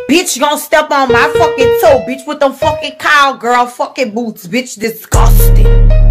Bitch, you gon' step on my fucking toe, bitch, with them fucking cowgirl fucking boots, bitch, disgusting.